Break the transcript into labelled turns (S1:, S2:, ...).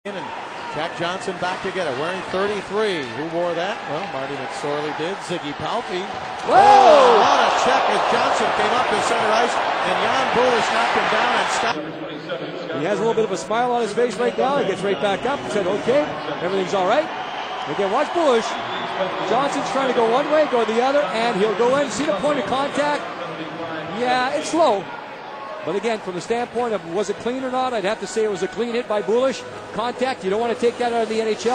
S1: And Jack Johnson back to get it, wearing 33. Who wore that? Well, Marty McSorley did. Ziggy Palffy.
S2: Whoa!
S1: What a check as Johnson came up to center ice, and Jan Bulis knocked him down and stopped.
S2: He has a little bit of a smile on his face right now. He gets right back up and said, okay, everything's all right. Again, watch Bulis. Johnson's trying to go one way, go the other, and he'll go in. See the point of contact? Yeah, it's slow. But again, from the standpoint of was it clean or not, I'd have to say it was a clean hit by Bulis. Contact, you don't want to take that out of the NHL.